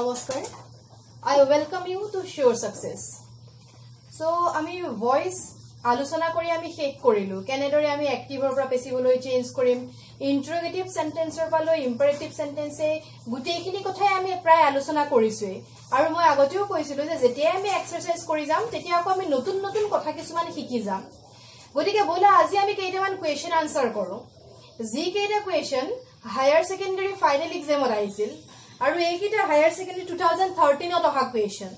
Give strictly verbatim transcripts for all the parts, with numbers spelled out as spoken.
Namaskar. I welcome you to Sure Success. So, আমি voice আলোচনা কৰি আমি শেষ কৰিলো কেনেদৰে আমি অ্যাক্টিভৰ পৰা পেসিভলৈ চেঞ্জ কৰিম ইন্টাৰোগেটিভ সেন্টেন্সৰ পৰা লৈ ইম্পাৰেটিভ সেন্টেন্সে গুটেইখিনি কথাই আমি প্ৰায় আলোচনা কৰিছোই আৰু মই আগতেও কৈছিলো যে যেতিয়া আমি এক্সাৰসাইজ কৰি যাম তেতিয়া আকৌ আমি নতুন নতুন কথা কিছুমান শিকি যাম গতিকে বলা আজি আমি কেইটামান কোৱেশ্চন আনসাৰ কৰো জি কেইটা কোৱেশ্চন হায়াৰ সেকেন্ডাৰী ফাইনাল এক্সামত আহিছিল আৰু এইকিটা higher secondary two thousand thirteen ত অহা কোৱেশ্চন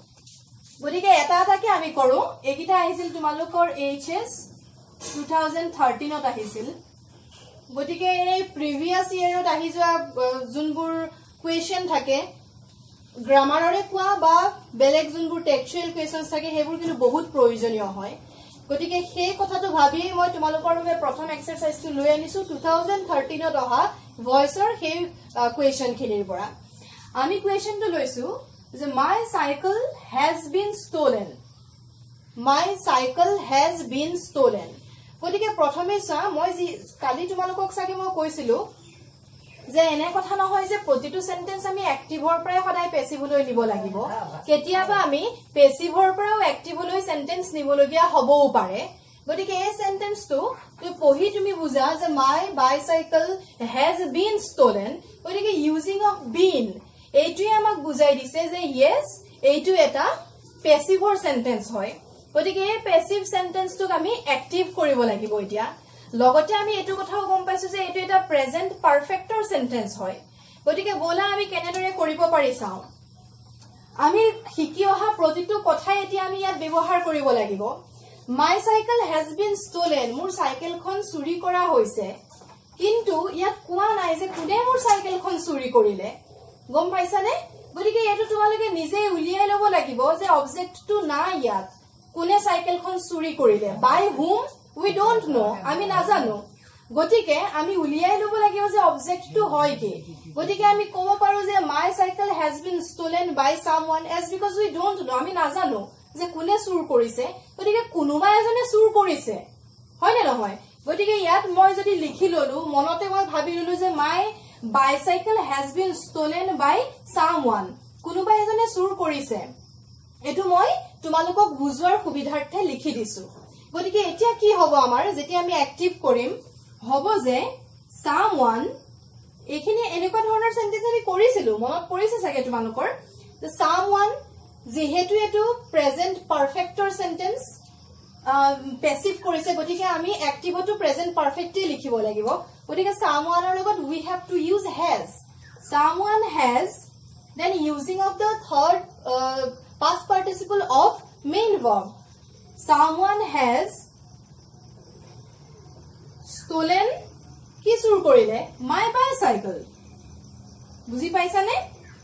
গতিকে এটা এটাকে আমি কৰো এইকিটা আহিছিল তোমালোকৰ এইচএস two thousand thirteen ত আহিছিল গতিকে এই প্ৰিভিয়াস ইয়াৰত আহি যোৱা জুনবোৰ কোৱেশ্চন থাকে গ্ৰামাৰৰে কোৱা বা বেলেগ জুনবোৰ টেক্সচুৱেল কোৱেশ্চনছ থাকে হেবোৰ কিন্তু বহুত প্ৰয়োজনীয় হয় গতিকে সেই কথাটো ভাবি মই তোমালোকৰ বাবে প্ৰথম এক্সাৰসাইজটো লৈ আনিছো two thousand thirteen ত অহা ভয়েসৰ সেই কোৱেশ্চন খিনিৰ পৰা আমি কোৱেশ্চনটো লৈছো যে my cycle has been stolen my cycle has been stolen গতিকে প্ৰথমে চা মই যি কালি তোমালোকক সাকে মই কৈছিলো যে এনে কথা নহয় যে প্ৰতিটো সেন্টেন্স আমি অ্যাক্টিভৰ পৰা সদায় পেসিভলৈ নিব লাগিব কেতিয়াবা আমি পেসিভৰ পৰাও অ্যাক্টিভলৈ সেন্টেন্স নিবলগিয়া হবও পাৰে গতিকে এই সেন্টেন্সটো তুমি পঢ়ি তুমি বুজা যে my bicycle has been stolen গতিকে ইউজিং অফ been এইটোই আমাক বুজাই দিছে যে yes এইটো এটা পেসিভৰ সেন্টেন্স হয় গতিকে এই পেসিভ সেন্টেন্সটোক আমি অ্যাক্টিভ কৰিব লাগিব এতিয়া লগতে আমি এটো কথাও গম পাইছো যে এটো এটা প্ৰেজেন্ট পাৰফেক্টৰ সেন্টেন্স হয় গতিকে বলা আমি কেনেদৰে কৰিব পাৰি চাও আমি শিকি অহা প্ৰতিটো কথাই এতিয়া আমি ইয়াত ব্যৱহাৰ কৰিব লাগিব my cycle has been stolen মোৰ সাইকেলখন চুৰি কৰা হৈছে কিন্তু ইয়াত কোৱা নাই যে কোনে মোৰ সাইকেলখন চুৰি কৰিলে গম পাইছানে গতিকে এটো তোমালোকে নিজে উলিয়াই লব লাগিব যে অবজেক্টটো না ইয়াত কোনে সাইকেলখন চুৰি কৰিলে by whom we don't know আমি নাজানো গতিকে আমি উলিয়াই লব লাগিব যে অবজেক্টটো হয় কি গতিকে আমি ক'ব পাৰো যে my cycle has been stolen by someone else because we don't know আমি নাজানো যে কোনে চুৰ কৰিছে গতিকে কোনোবা এজনে চুৰ কৰিছে হয় নে নহয় গতিকে ইয়াত মই যদি লিখি ললো মনতে মই ভাবি ললো যে my bicycle has been stolen by someone কোনোবা এজনে চুৰ কৰিছে এটো মই তোমালোকক বুজোৱাৰ সুবিধাৰ্থে লিখি দিছো গতিকে এতিয়া কি হ'ব আমাৰ যেতিয়া আমি অ্যাক্টিভ কৰিম হ'ব যে someone এখিনি এনেকুৱা ধৰণৰ সেন্টেন্স আমি কৰিছিলো মনত পৰিছে চাগে তোমালোকৰ যে someone যেহেতু এটো প্ৰেজেন্ট পাৰফেক্টৰ সেন্টেন্স পেসিভ কৰিছে গতিকে আমি অ্যাক্টিভটো প্ৰেজেন্ট পাৰফেক্টলি লিখিব লাগিব গতিকে someone ৰ লগত we have to use has someone has then using of the third uh, past participle of main verb someone has stolen কি চুৰ কৰিলে my bicycle বুজি পাইছানে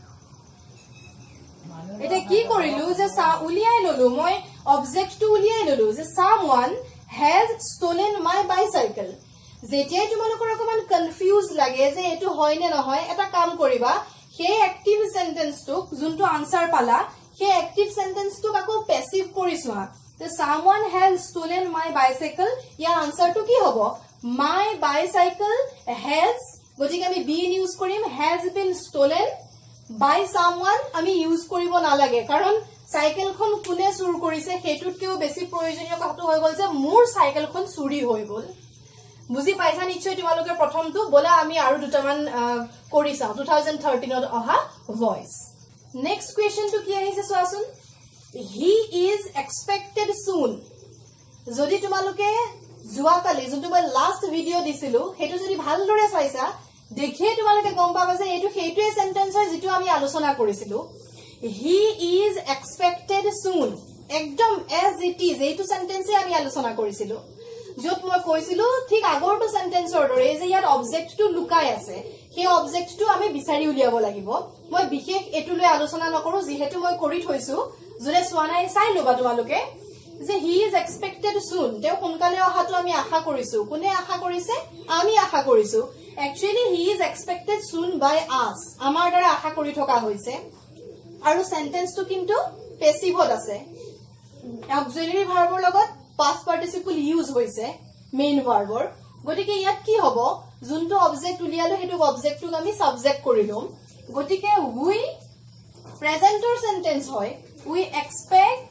এটা কি কৰিলো যে উলিয়াই ললো মই অবজেক্টটো উলিয়াই ললো যে someone has stolen my bicycle যেতিয়াই তোমালোকৰ অকমান কনফিউজ লাগে যে এটো হয় নে নহয় এটা কাম কৰিবা সেই অ্যাক্টিভ সেন্টেন্সটো যোনটো আনসাৰ পালা সেই অ্যাক্টিভ সেন্টেন্সটো আকৌ পেসিভ কৰিছোৱা যে someone has stolen my bicycle ইয়াৰ আনসাৰটো কি হ'ব my bicycle has গতিকে আমি been ইউজ কৰিম has been stolen by someone আমি ইউজ কৰিব নালাগে কাৰণ সাইকেলখন কোনে চুৰ কৰিছে হেতুতকেও বেছি প্ৰয়োজনীয় কথাটো হৈ গল যে মোৰ সাইকেলখন চুৰি হৈ গল বুজি পাইছা নিশ্চয় তোমালোকে প্ৰথমটো বলা আমি আৰু দুটামান কৰি চাও two thousand thirteen ত অহা ভয়েস নেক্সট কোৱেশ্চনটো কি আহিছে চোৱাচোন he is expected soon যদি তোমালোকে জুৱা কালি যোনটো মই লাষ্ট ভিডিও দিছিলো হেতু যদি ভালদৰে চাইছা দেখে তোমালোকে গম পাবা যে এটো হেতুৱে সেন্টেন্স হয় যেটো আমি আলোচনা কৰিছিলো he is expected soon একদম as it is এইটো সেন্টেন্সে আমি আলোচনা কৰিছিলো যত মই কৈছিলো ঠিক আগৰটো সেন্টেন্সৰ দৰে যে ইয়াত অবজেক্টটো লুকাই আছে সেই অবজেক্টটো আমি বিচাৰি উলিয়াব লাগিব মই বিশেষ এটুলৈ আলোচনা নকৰো যেহেতু মই কৰি থৈছো জনে সোৱানাই চাই লবা তোমালোকে যে he is expected soon তেও সোনকালে অহাটো আমি আশা কৰিছো কোনে আশা কৰিছে আমি আশা কৰিছো actually he is expected soon by us আমাৰ দ্বাৰা আশা কৰি থকা হৈছে আৰু সেন্টেন্সটো কিন্তু পেসিভত আছে অক্সিলাৰি ভাৰ্বৰ লগত past participle use হৈছে মেইন ভাৰ্বৰ গতিকে ইয়াত কি হ'ব যোনটো অবজেক্ট উলিয়ালো হেতু অবজেক্টটো আমি সাবজেক্ট কৰিলো গতিকে we প্ৰেজেন্টৰ সেন্টেন্স হয় we expect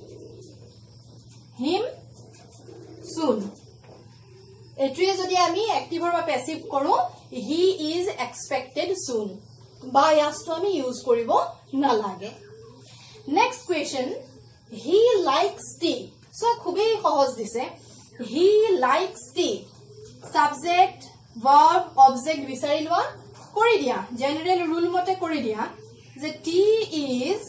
him soon এটুৱে যদি আমি এক্টিভৰ বা প্যাসিভ কৰো he is expected soon বা ইয়াসটো আমি ইউজ কৰিব নালাগে next question he likes tea so খুবই সহজ দিছে he likes tea subject verb object বিচাৰি লোৱা কৰি দিয়া জেনাৰেল ৰুল মতে কৰি দিয়া যে tea is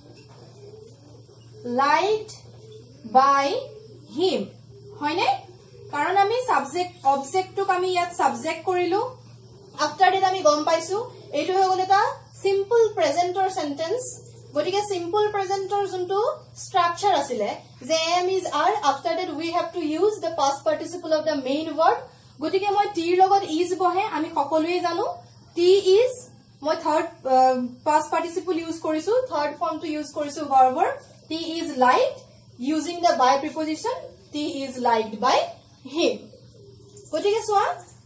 liked by him হয়নে কাৰণ আমি সাবজেক্ট অবজেক্টক আমি ইয়াত সাবজেক্ট কৰিলো আফটাৰ দিত আমি গম পাইছো এইটো হৈ গলে এটা সিম্পল প্ৰেজেন্টৰ সেন্টেন্স গটিকে সিম্পল প্ৰেজেন্টৰ যোনটো স্ট্ৰাকচাৰ আছিলে যে am is are after that we have to use the past participle of the main verb গটিকে মই টিৰ লগত is বহে আমি সকলোৱে জানো টি is মই থাৰ্ড past participle ইউজ কৰিছো থাৰ্ড ফৰ্মটো ইউজ কৰিছো ভাৰ্বৰ tea is liked using the by preposition tea is liked by him গটিকে সোয়া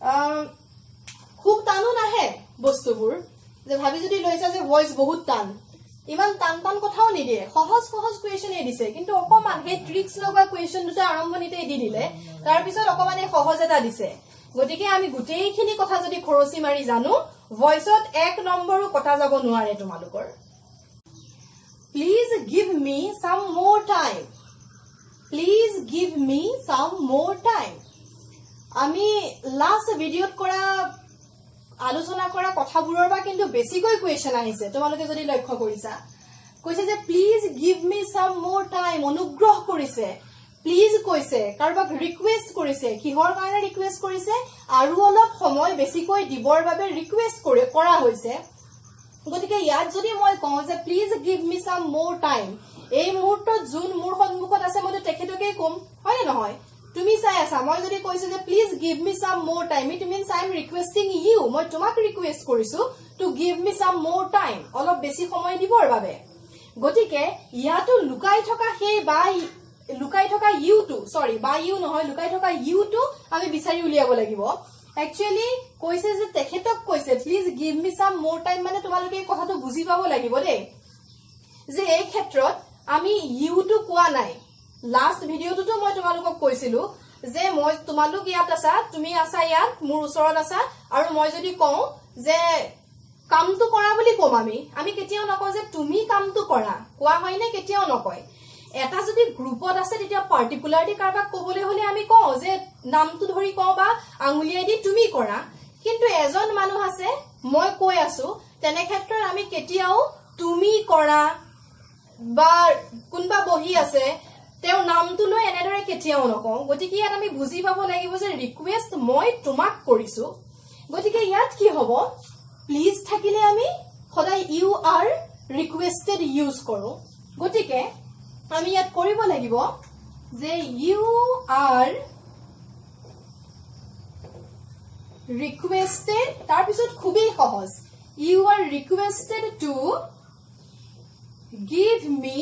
খুব টানো নাহে বস্তুবোৰ যে ভাবি যদি লৈছা যে ভয়েস বহুত টান ইমান টান টান কথাও নিদিয়ে সহজ সহজ কোৱেশ্চন এ দিছে কিন্তু অকমান হে ট্ৰিক্স লগা কোৱেশ্চন দুটা আৰম্ভণিতে দি দিলে তাৰ পিছত অকমানে সহজ এটা দিছে গটিকে আমি গুটেইখিনি কথা যদি খৰচি মাৰি জানো ভয়েসত এক নম্বৰো কথা যাব নোৱাৰে তোমালোকৰ Please give me some more time. Please give me some more time. আমি লাস্ট ভিডিওত কৰা আলোচনা কৰা কথাবোৰৰ বা কিন্তু বেছিকৈ কোৱেশ্চন আহিছে তোমালোকে যদি লক্ষ্য কৰিছা কৈছে যে please give me some more time অনুগ্ৰহ কৰিছে প্লিজ কৈছে কাৰবাক ৰিকুৱেষ্ট কৰিছে কিহৰ কাৰণে ৰিকুৱেষ্ট কৰিছে আৰু অলপ সময় বেছিকৈ দিবৰ বাবে ৰিকুৱেষ্ট কৰে কৰা হৈছে গতিকে ইয়াত যদি মই কওঁ যে please give me some more time এই মুহূৰ্তত জুন মোৰ সন্মুখত আছে মই তেখেতকে কম হয় নহয় তুমি চাই আছা মই যদি কৈছো যে please give me some more time it means I am requesting you মই তোমাক ৰিকুৱেষ্ট কৰিছো to give me some more time অলপ বেছি সময় দিবৰ বাবে গতিকে ইয়াতো লুকাই থকা সেই বাই লুকাই থকা ইউ টু সৰি বাই ইউ নহয় লুকাই থকা ইউ টু আমি বিচাৰি উলিয়াব লাগিব একচুয়ালি কৈছে যে তেখেতক কৈছে please give me some more time মানে তোমালোকে এই কথাটো বুজি পাব লাগিব দে যে এই ক্ষেত্ৰত আমি ইউ টু কোৱা নাই লাস্ট ভিডিওটো মই তোমালোকক কৈছিলো যে মই তোমালোক ইয়াত আছা তুমি আছা ইয়াত মোৰ ওচৰত আছা আৰু মই যদি কওঁ যে কামটো কৰা বুলি কম আমি আমি কেতিয়াও নকওঁ যে তুমি কামটো কৰা কোৱা হয় নে কেতিয়াও নকয় এটা যদি গ্ৰুপত আছে তেতিয়া পাৰ্টিকুলাৰলি কাৰবাক কবলৈ হলে আমি কওঁ যে নামটো ধৰি কওঁ বা আঙুলিয়াই দি তুমি কৰা কিন্তু এজন মানুহ আছে মই কৈ আছো তেনে ক্ষেত্ৰত আমি কেতিয়াও তুমি কৰা বা কোনবা বহি আছে তেওঁৰ নামটো লৈ এনেদৰে কেতিয়াও নকওঁ গতিকে ইয়াত আমি বুজি পাব লাগিব যে ৰিকুৱেষ্ট মই তোমাক কৰিছো গতিকে ইয়াত কি হ'ব প্লিজ থাকিলে আমি সদায় ইউ আৰ ৰিকুৱেষ্টেড ইউজ কৰো গতিকে আমি ইয়াত কৰিব লাগিব যে ইউ আৰ ৰিকুৱেষ্টেড তাৰ পিছত খুবই সহজ you are requested to give me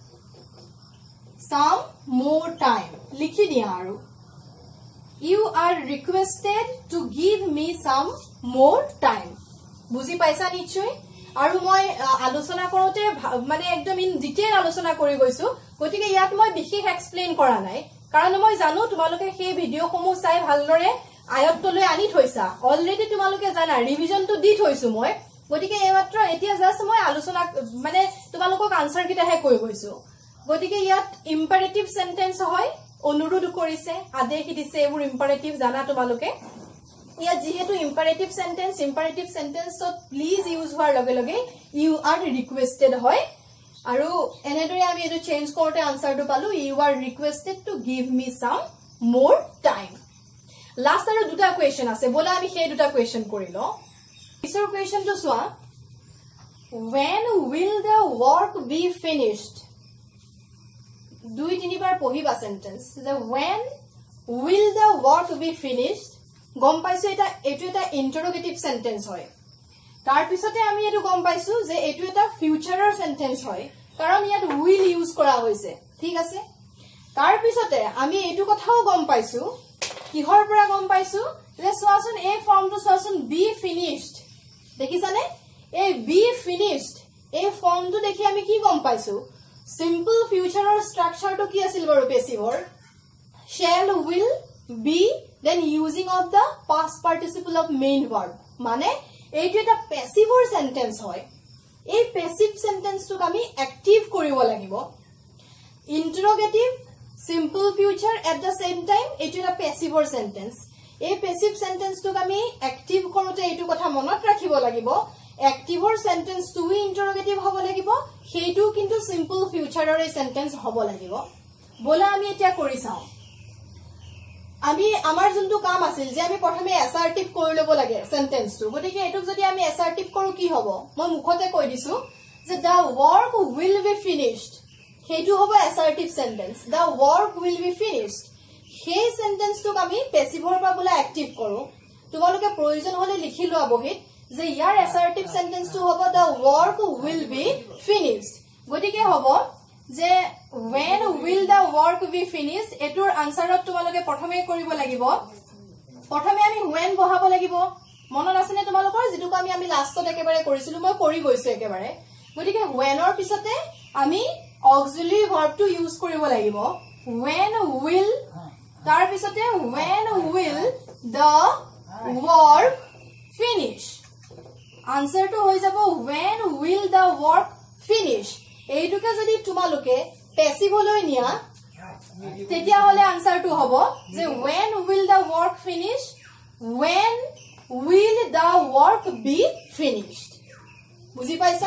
some more time likhi diya aru you are requested to give me some more time buzi paisa nichoi aru moi alochona korote mane ekdom in detail alochona kori goisu gotike yat moi bikhesh explain kora nai karon moi janu tumaloke he video komu sai bhaldore ayotoloi ani thoisa already tumaloke jana revision to di thoisu moi gotike ematro etia just moi alochona mane tumalokok answer kita he koi goisu গতিকে ইয়াত imperative sentence হয় অনুৰোধ কৰিছে আদেশ দিছে এবোৰ imperative জানা তোমালোকে ইয়াত যেহেতু ইম্পারেটিভ সেন্টেন্স ইম্পারেটিভ সেন্টেন্সত প্লিজ ইউজ হোৱাৰ লগে লগে ইউ আৰ ৰিকুৱেষ্টেড হয় আৰু এনেদৰে আমি এটো চেঞ্জ কৰতে আনসাৰটো পালো you are requested to give me some more time last আৰু দুটা কোৱেশ্চন আছে বলা আমি সেই দুটা কোৱেশ্চন কৰি ল পিছৰ কোৱেশ্চনটো সোৱা when will the work be finished দুই তিনিবাৰ পঢ়িবা সেন্টেন্স যে when will the work be finished গম পাইছো এটা এটো এটা ইন্টাৰোগেটিভ সেন্টেন্স হয় তাৰ পিছতে আমি এটো গম পাইছো যে এটো এটা ফিউচাৰৰ সেন্টেন্স হয় কাৰণ ইয়াত will ইউজ কৰা হৈছে ঠিক আছে তাৰ পিছতে আমি এটো কথাও গম পাইছো কিহৰ পৰা গম পাইছো যে সোৱাচোন এই ফৰ্মটো সোৱাচোন be finished দেখিছানে এই be finished এই ফৰ্মটো দেখি আমি কি গম পাইছো সিম্পল ফিউচাৰৰ ষ্ট্ৰাকচাৰটো কি আছিল বাৰু পেছিভৰ shall will be then using of the past participle of main verb মানে এইটো এটা পেছিভৰ সেন্টেন্স হয় এই পেছিভ সেন্টেন্সটোক আমি এক্টিভ কৰিব লাগিব ইন্টাৰোগেটিভ simple future at the same time এইটো এটা পেছিভৰ সেন্টেন্স এই পেছিভ সেন্টেন্সটোক আমি এক্টিভ কৰোতে এইটো কথা মনত ৰাখিব লাগিব এক্টিভৰ সেন্টেন্স টু ইন্টাৰোগেটিভ হ'ব লাগিব হেইটো কিন্তু সিম্পল ফিউচাৰৰ এই সেন্টেন্স হ'ব লাগিব বলা আমি এটা কৰি চাও আমি আমাৰ যোনটো কাম আছিল যে আমি প্ৰথমে এসাৰ্টিভ কৰি ল'ব লাগে সেন্টেন্সটো গতিকে এটুক যদি আমি এসাৰ্টিভ কৰো কি হ'ব মই মুখতে কৈ দিছো যে the work will be finished হেইটো হ'ব assertive sentence the work will be finished সেই সেন্টেন্সটোক আমি পেছিভৰ পৰা বলা এক্টিভ কৰো তোমালোকে প্ৰয়োজন হলে লিখি লোৱা বহিত যে ইয়াৰ এসাৰ্টিভ সেন্টেন্সটো হ'ব the work will be finished গতিকে হ'ব যে when will the work be finished এটোৰ আনসাৰত তোমালোকে প্ৰথমে কৰিব লাগিব প্ৰথমে আমি when বহাব লাগিব মনত আছে নে তোমালোকৰ যেটো আমি আমি লাষ্টত একেবাৰে কৰিছিলো মই কৰি গৈছো একেবাৰে গতিকে when ৰ পিছতে আমি auxiliary verb টো ইউজ কৰিব লাগিব when will তাৰ পিছতে when will the work finish answer to হৈ যাব when will the work finish এইটোকে যদি তোমালোকে পেছিভলৈ নিয়া তেতিয়া হলে আনসাৰ টু হ'ব যে when will the work finish when will the work be finished বুজি পাইছা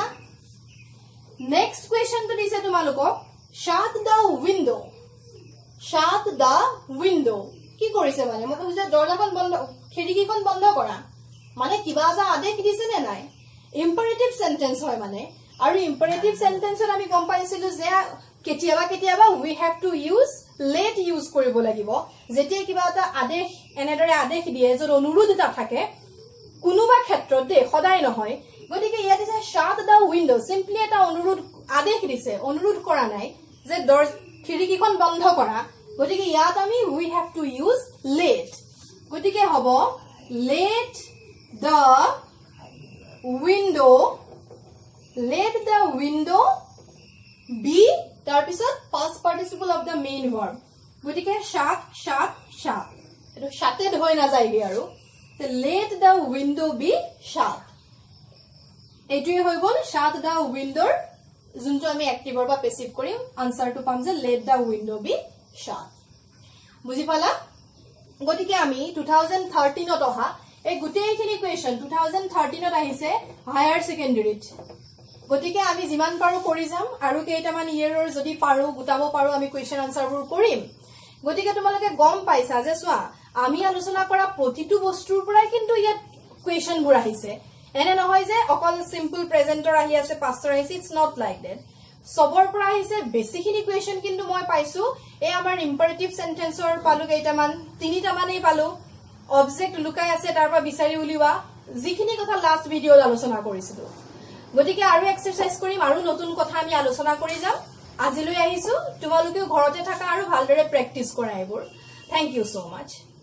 নেক্সট কোৱেশ্চনটো দিছে তোমালোকক shut the window shut the window কি কৰিছে মানে মই কৈছো দৰজাখন বন্ধ খিৰিকীখন বন্ধ কৰা মানে কিবা এটা আদেশ দিছে নে নাই ইম্পাৰেটিভ সেন্টেন্স হয় মানে আৰু ইম্পাৰেটিভ সেন্টেন্সত আমি গম পাইছিলো যে কেতিয়াবা কেতিয়াবা we have to use let use কৰিব লাগিব যেতিয়া কিবা এটা আদেশ এনেদৰে আদেশ দিয়ে যত অনুৰোধ এটা থাকে কোনোবা ক্ষেত্ৰত দে সদায় নহয় গতিকে ইয়াত আছে shut the window simply এটা অনুৰোধ আদেশ দিছে অনুৰোধ কৰা নাই যে দৰ খিৰিকীখন বন্ধ কৰা গতিকে ইয়াত আমি we have to use let গতিকে হ'ব let the window let the window be তাৰ পিছত past participle of the main verb গতিকে shut shut shut এটো shutted হৈ না যায়গে আৰু তে let the window be shut এটোই হৈ গল shut the window যোনটো আমি এক্টিভৰ বা পেছিভ কৰিম আনসাৰটো পাম যে let the window be shut বুজি পালা গতিকে আমি two thousand thirteen ত অহা এই গুটেইখিনি কোৱেশ্চন two thousand thirteen ত আহিছে হায়াৰ সেকেন্ডাৰীত গতিকে আমি জিমান পাৰো কৰি যাম আৰু কেইটামান ইয়াৰৰ যদি পাৰো গুটাব পাৰো আমি কোৱেশ্চন আনসাৰবোৰ কৰিম গতিকে তোমালোকে গম পাইছা যে সোৱা আমি আলোচনা কৰা প্ৰতিটো বস্তুৰ পৰাই কিন্তু ইয়াত কোৱেশ্চনবোৰ আহিছে এনে নহয় যে অকল সিম্পল প্ৰেজেন্টৰ আহি আছে পাষ্টৰ আহিছে ইটস নট লাইক দ্যাট সবৰ পৰা আহিছে বেছিখিনি কোৱেশ্চন কিন্তু মই পাইছো এই আমাৰ ইম্পাৰেটিভ সেন্টেন্সৰ পালো কেইটামান তিনিটা মানেই পালো অবজেক্ট লুকাই আছে তাৰ পৰা বিচাৰি উলিওৱা যিখিনি কথা লাষ্ট ভিডিঅত আলোচনা কৰিছিলো গতিকে আৰু এক্সাৰসাইজ কৰিম আৰু নতুন কথা আমি আলোচনা কৰি যাম আজিলৈ আহিছো তোমালোকে ঘৰতে থাকা আৰু ভালদৰে প্ৰেক্টিস কৰা এইবোৰ থ্যাংক ইউ সো মাচ